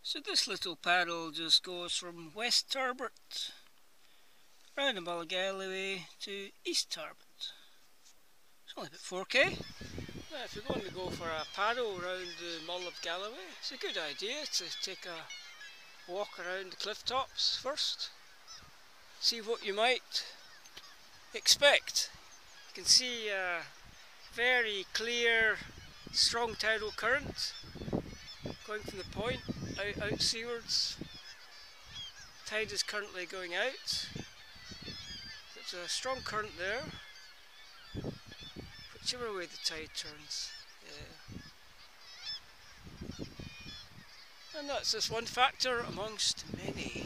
So this little paddle just goes from West Turbot round the Mull of Galloway to East Turbot. It's only about 4k. Now if you're going to go for a paddle around the Mull of Galloway, it's a good idea to take a walk around the cliff tops first. See what you might expect. You can see a very clear, strong tidal current going from the point out seawards. Tide is currently going out. There's a strong current there, whichever way the tide turns. And that's just one factor amongst many.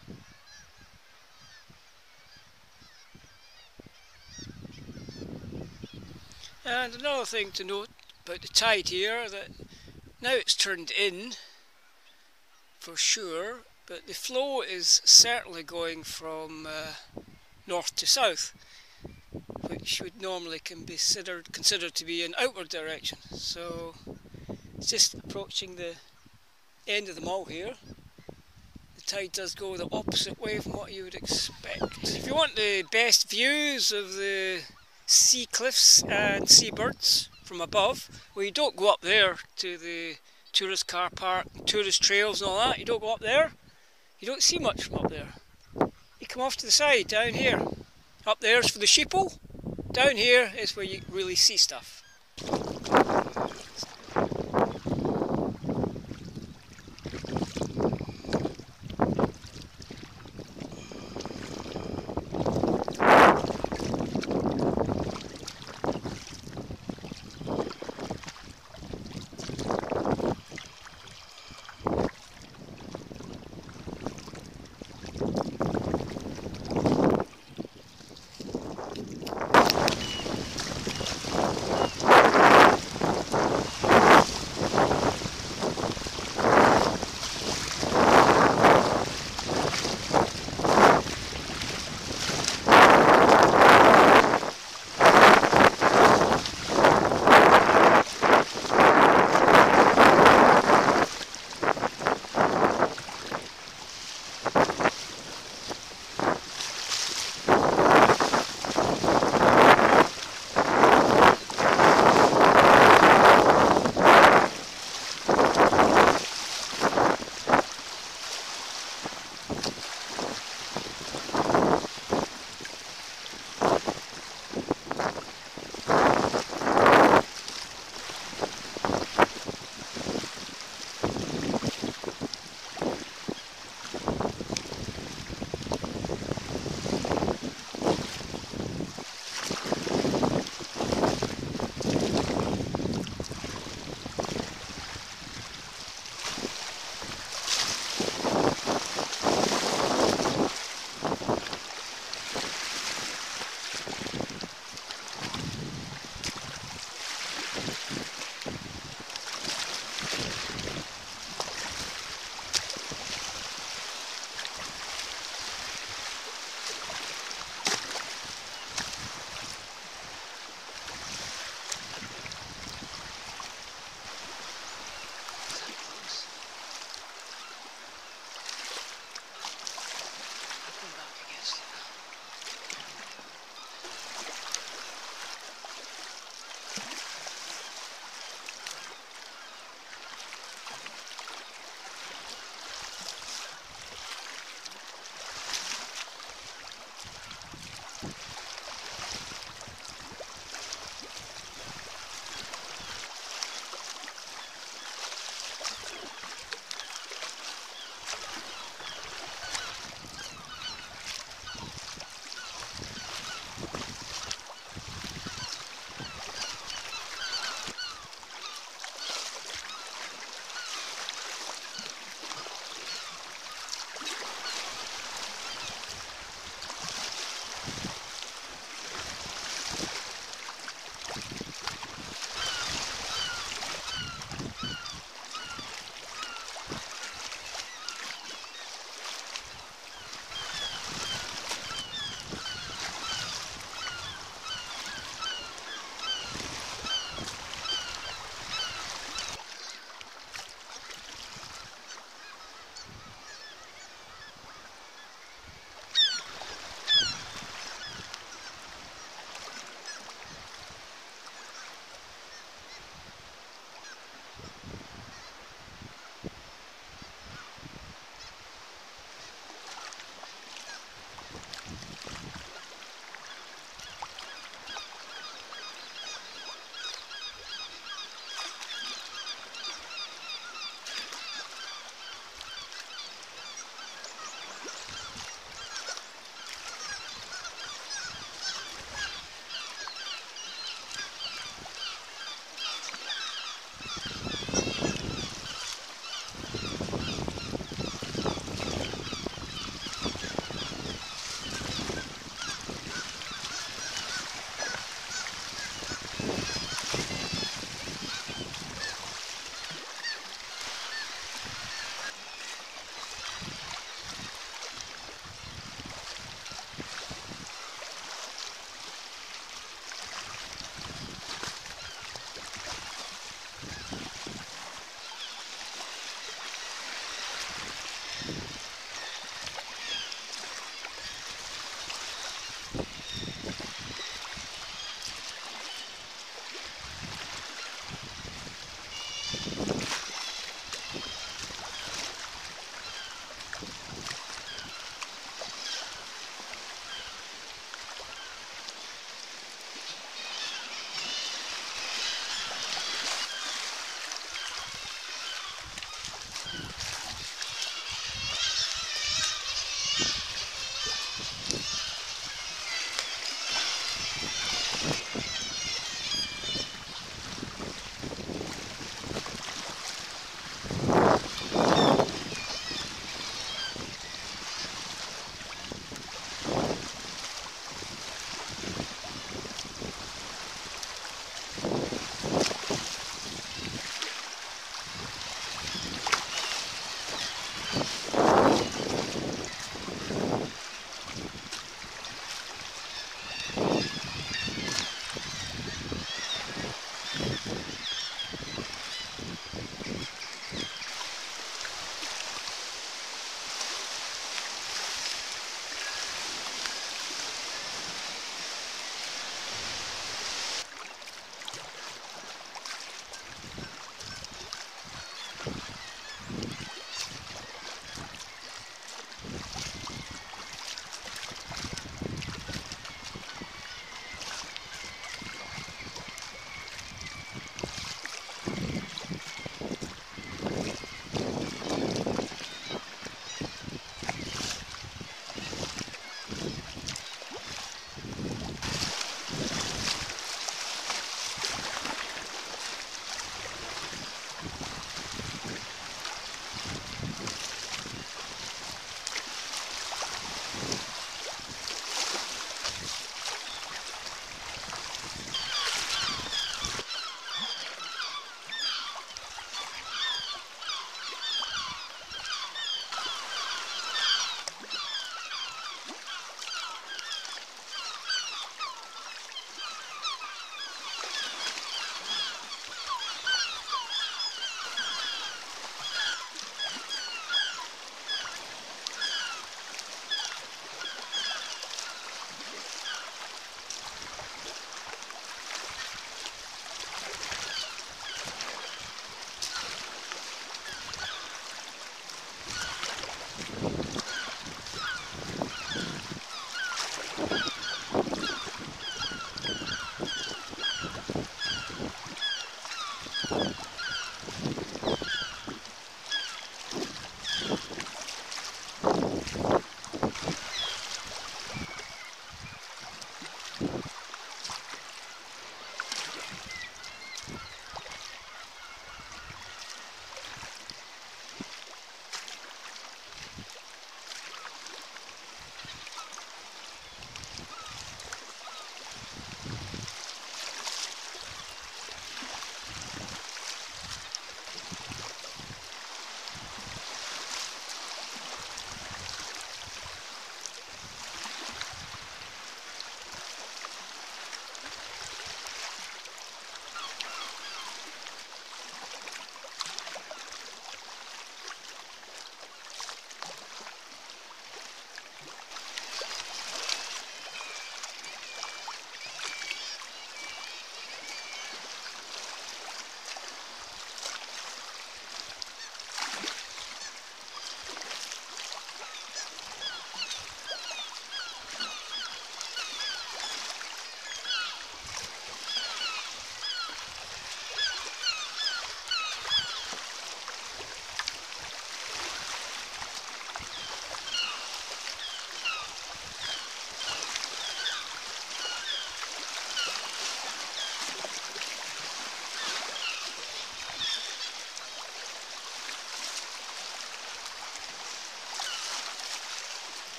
And another thing to note about the tide here, that now it's turned in for sure, but the flow is certainly going from north to south, which would normally can be considered to be an outward direction. So it's just approaching the end of the mull here. The tide does go the opposite way from what you would expect. If you want the best views of the sea cliffs and seabirds from above, well, you don't go up there to the tourist car park, tourist trails and all that. You don't go up there. You don't see much from up there. You come off to the side down here. Up there's for the sheeple. Down here is where you really see stuff.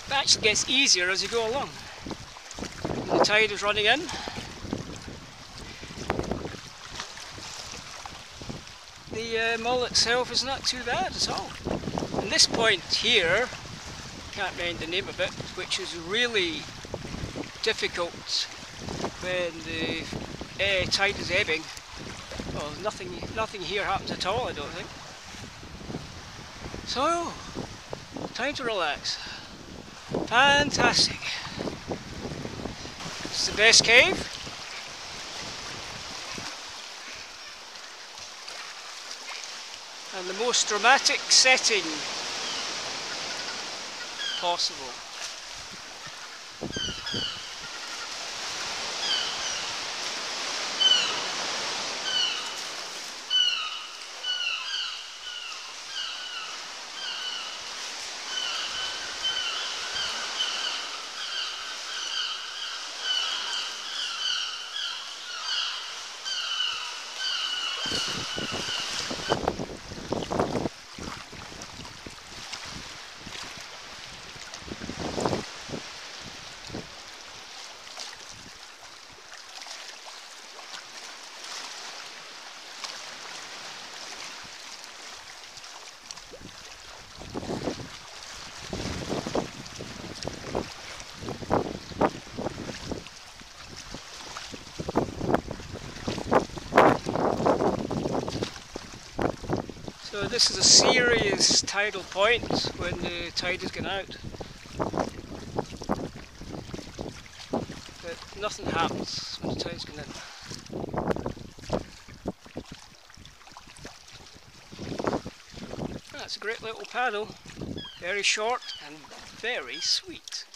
It actually gets easier as you go along. When the tide is running in, the mull itself is not too bad at all. And this point here, can't remember the name of it, which is really difficult when the tide is ebbing. Well, nothing here happens at all, I don't think. So, time to relax. Fantastic. It's the best cave. And the most dramatic setting possible. So this is a serious tidal point when the tide is going out. But nothing happens when the tide's going in. That's a great little paddle. Very short and very sweet.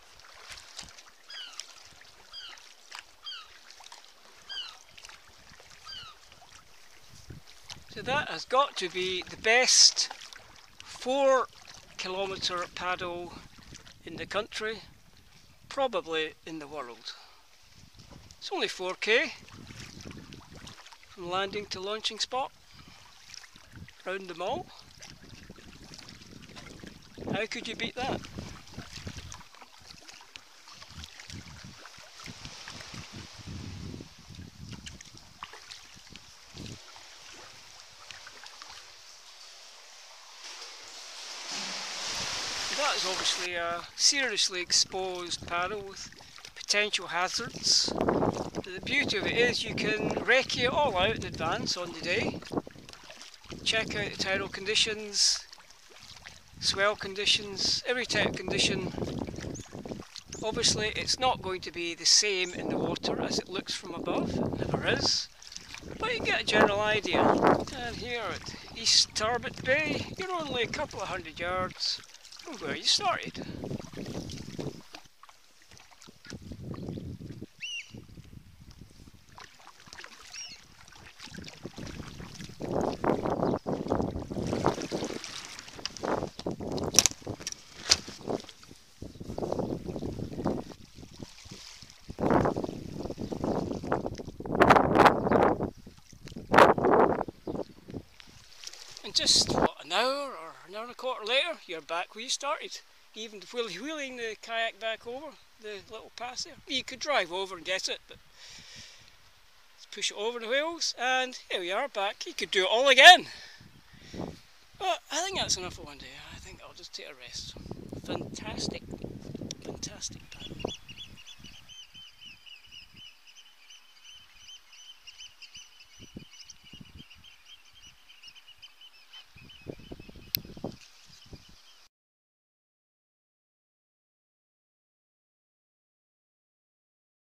So that has got to be the best 4-kilometre paddle in the country, probably in the world. It's only 4k from landing to launching spot, round the Mull. How could you beat that? That is obviously a seriously exposed paddle with potential hazards. The beauty of it is you can recce it all out in advance on the day. Check out the tidal conditions, swell conditions, every type of condition. Obviously it's not going to be the same in the water as it looks from above, it never is. But you get a general idea. And here at East Tarbert Bay, you're only a couple of 100 yards from where you started. And just, what, an hour or an hour and a quarter later, you're back where you started. Even wheeling the kayak back over the little pass there. You could drive over and get it, but push it over the wheels, and here we are back. You could do it all again. But I think that's enough for one day. I think I'll just take a rest. Fantastic, fantastic paddle.